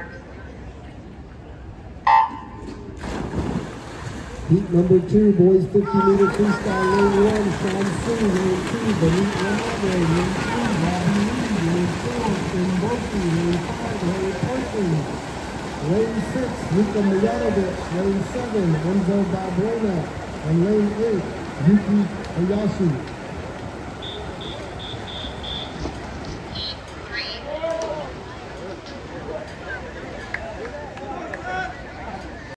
Heat number 2, boys 50-meter freestyle, lane 1, Sean Singh, lane 2, Benit Ramade, lane 3, Robbie Lee, lane 4, Tim Boki, lane 5, Harry Perkins, lane 6, Luka Mijanovic, lane 7, Enzo Balbuena, and lane 8, Yuki Hayashi.